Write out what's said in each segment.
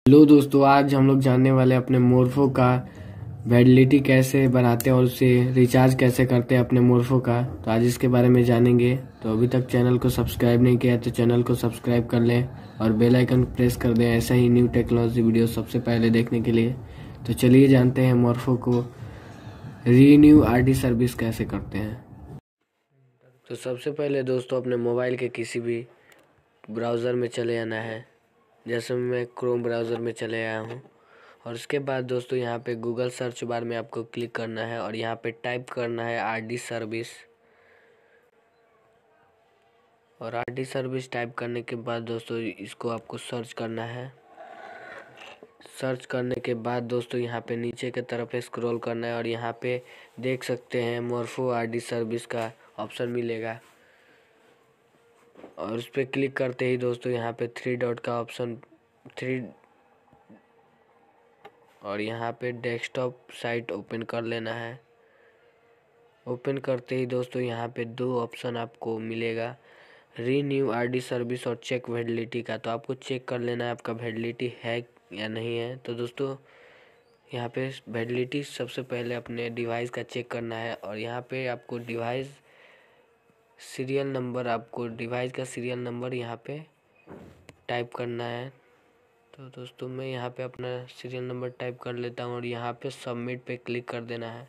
Hello दोस्तों, आज हम लोग जानने वाले हैं अपने मोरफो का वैलिडिटी कैसे बनाते हैं और उसे रिचार्ज कैसे करते हैं अपने मोरफो का। तो आज इसके बारे में जानेंगे। तो अभी तक चैनल को सब्सक्राइब नहीं किया है तो चैनल को सब्सक्राइब कर लें और बेल आइकन प्रेस कर दें ऐसा ही न्यू टेक्नोलॉजी वीडियो सबसे पहले देखने के लिए। तो चलिए जानते हैं मोरफो को रीन्यू आरडी सर्विस कैसे करते हैं। तो सबसे पहले दोस्तों अपने मोबाइल के किसी भी ब्राउज़र में चले आना है। जैसे मैं क्रोम ब्राउज़र में चले आया हूँ और उसके बाद दोस्तों यहाँ पे गूगल सर्च बार में आपको क्लिक करना है और यहाँ पे टाइप करना है आरडी सर्विस। और आरडी सर्विस टाइप करने के बाद दोस्तों इसको आपको सर्च करना है। सर्च करने के बाद दोस्तों यहाँ पे नीचे की तरफ स्क्रॉल करना है और यहाँ पे देख सकते हैं मोरफो आरडी सर्विस का ऑप्शन मिलेगा और उस पर क्लिक करते ही दोस्तों यहाँ पे थ्री डॉट का ऑप्शन और यहाँ पे डेस्कटॉप साइट ओपन कर लेना है। ओपन करते ही दोस्तों यहाँ पे दो ऑप्शन आपको मिलेगा, रीन्यू आरडी सर्विस और चेक वैलिडिटी का। तो आपको चेक कर लेना है आपका वैलिडिटी है या नहीं है। तो दोस्तों यहाँ पे वैलिडिटी सबसे पहले अपने डिवाइस का चेक करना है और यहाँ पे आपको डिवाइस का सीरियल नंबर यहाँ पे टाइप करना है। तो दोस्तों मैं यहाँ पे अपना सीरियल नंबर टाइप कर लेता हूँ और यहाँ पे सबमिट पे क्लिक कर देना है।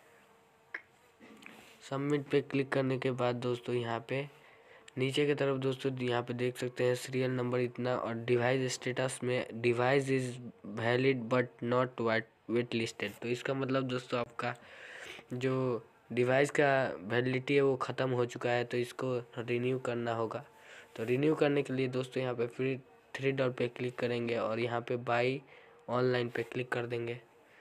सबमिट पे क्लिक करने के बाद दोस्तों यहाँ पे नीचे की तरफ दोस्तों यहाँ पे देख सकते हैं सीरियल नंबर इतना और डिवाइस स्टेटस में device is valid but not whitelisted. तो इसका मतलब दोस्तों आपका जो डिवाइस का वैलिडिटी है वो ख़त्म हो चुका है, तो इसको रिन्यू करना होगा। तो रिन्यू करने के लिए दोस्तों यहाँ पे फिर थ्री डॉट पे क्लिक करेंगे और यहाँ पे बाई ऑनलाइन पे क्लिक कर देंगे।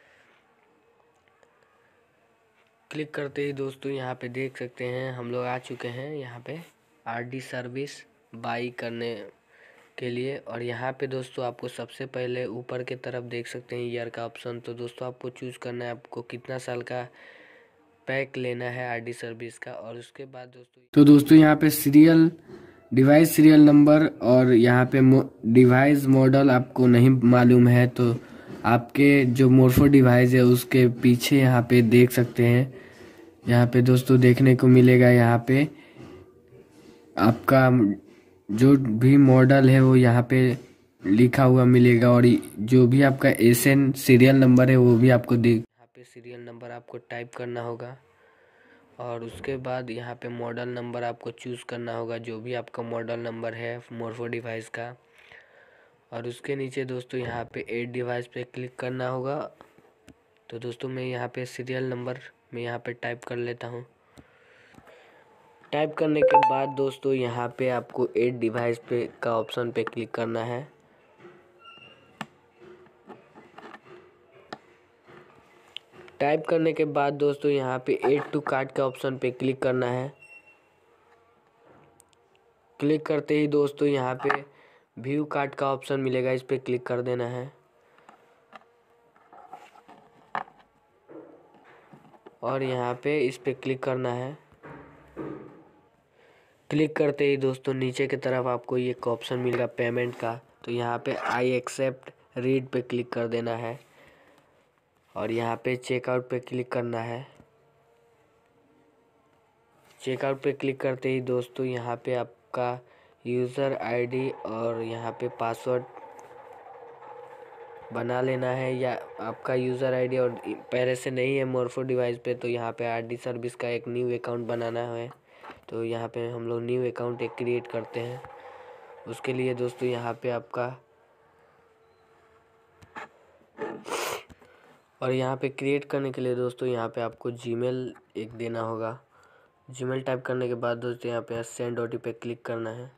क्लिक करते ही दोस्तों यहाँ पे देख सकते हैं हम लोग आ चुके हैं यहाँ पे आरडी सर्विस बाई करने के लिए। और यहाँ पे दोस्तों आपको सबसे पहले ऊपर के तरफ देख सकते हैं ईयर का ऑप्शन। तो दोस्तों आपको चूज़ करना है आपको कितना साल का पैक लेना है आरडी सर्विस का। और उसके बाद दोस्तों यहाँ पे डिवाइस सीरियल नंबर और यहाँ पे डिवाइस मॉडल आपको नहीं मालूम है तो आपके जो मोरफो डिवाइस है उसके पीछे यहाँ पे देख सकते हैं। यहाँ पे दोस्तों देखने को मिलेगा यहाँ पे आपका जो भी मॉडल है वो यहाँ पे लिखा हुआ मिलेगा और जो भी आपका एसएन सीरियल नंबर है वो भी आपको यहाँ पे सीरियल नंबर आपको टाइप करना होगा। और उसके बाद यहाँ पे मॉडल नंबर आपको चूज़ करना होगा जो भी आपका मॉडल नंबर है मोरफो डिवाइस का। और उसके नीचे दोस्तों यहाँ पे ऐड डिवाइस पे क्लिक करना होगा। तो दोस्तों मैं यहाँ पे सीरियल नंबर में यहाँ पे टाइप कर लेता हूँ। टाइप करने के बाद दोस्तों यहाँ पे आपको ऐड डिवाइस पे का ऑप्शन पे क्लिक करना है। टाइप करने के बाद दोस्तों यहाँ पे ऐड टू कार्ट का ऑप्शन पे क्लिक करना है। क्लिक करते ही दोस्तों यहाँ पे व्यू कार्ट का ऑप्शन मिलेगा, इस पे क्लिक कर देना है। और यहाँ पे इस पे क्लिक करना है। क्लिक करते ही दोस्तों नीचे की तरफ आपको ये एक ऑप्शन मिलेगा पेमेंट का। तो यहाँ पे आई एक्सेप्ट रीड पे क्लिक कर देना है और यहाँ पे चेकआउट पे क्लिक करना है। चेकआउट पे क्लिक करते ही दोस्तों यहाँ पे आपका यूज़र आईडी और यहाँ पे पासवर्ड बना लेना है, या आपका यूज़र आईडी और पहले से नहीं है मोरफो डिवाइस पे तो यहाँ पे आरडी सर्विस का एक न्यू अकाउंट बनाना है। तो यहाँ पे हम लोग न्यू अकाउंट एक क्रिएट करते हैं। उसके लिए दोस्तों यहाँ पे आपका और यहाँ पे क्रिएट करने के लिए दोस्तों यहाँ पे आपको जीमेल एक देना होगा। जीमेल टाइप करने के बाद दोस्तों यहाँ पे सेंड ओटीपी पे क्लिक करना है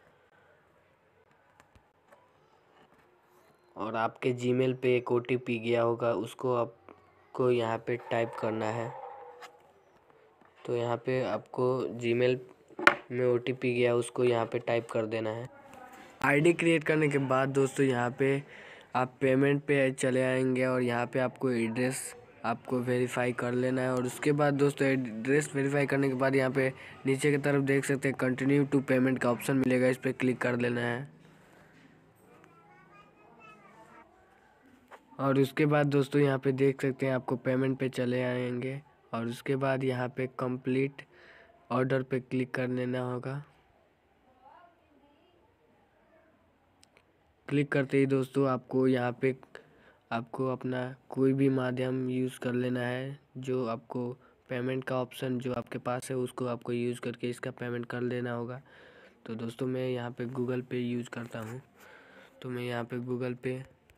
और आपके जीमेल पे एक ओटीपी गया होगा उसको आपको यहाँ पे टाइप करना है। तो यहाँ पे आपको जीमेल में ओटीपी गया उसको यहाँ पे टाइप कर देना है। आईडी क्रिएट करने के बाद दोस्तों यहाँ पे आप पेमेंट पे चले आएंगे और यहाँ पे आपको एड्रेस आपको वेरीफाई कर लेना है। और उसके बाद दोस्तों एड्रेस वेरीफाई करने के बाद यहाँ पे नीचे की तरफ देख सकते हैं कंटिन्यू टू पेमेंट का ऑप्शन मिलेगा, इस पर क्लिक कर लेना है। और उसके बाद दोस्तों यहाँ पे देख सकते हैं आपको पेमेंट पे चले आएंगे और उसके बाद यहाँ पे कंप्लीट ऑर्डर पे क्लिक कर लेना होगा। क्लिक करते ही दोस्तों आपको यहाँ पे आपको अपना कोई भी माध्यम यूज़ कर लेना है, जो आपको पेमेंट का ऑप्शन जो आपके पास है उसको आपको यूज़ करके इसका पेमेंट कर लेना होगा। तो दोस्तों मैं यहाँ पे गूगल पे यूज़ करता हूँ, तो मैं यहाँ पे गूगल पे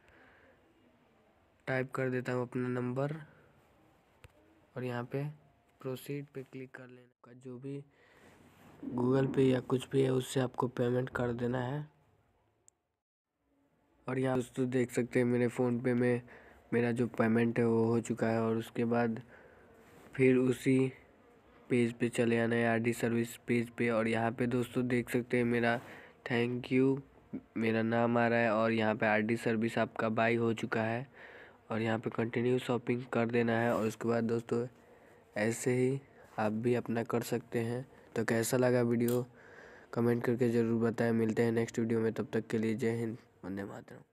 टाइप कर देता हूँ अपना नंबर और यहाँ पे प्रोसीड पे क्लिक कर लेना का जो भी गूगल पे या कुछ भी है उससे आपको पेमेंट कर देना है। और यहाँ दोस्तों देख सकते हैं मेरे फ़ोन पे में मेरा जो पेमेंट है वो हो चुका है। और उसके बाद फिर उसी पेज पे चले आना है आरडी सर्विस पेज पे। और यहाँ पे दोस्तों देख सकते हैं मेरा थैंक यू मेरा नाम आ रहा है और यहाँ पे आरडी सर्विस आपका बाई हो चुका है। और यहाँ पे कंटिन्यू शॉपिंग कर देना है। और उसके बाद दोस्तों ऐसे ही आप भी अपना कर सकते हैं। तो कैसा लगा वीडियो कमेंट करके ज़रूर बताएं। मिलते हैं नेक्स्ट वीडियो में, तब तक के लिए जय हिंद, वंदे मातरम।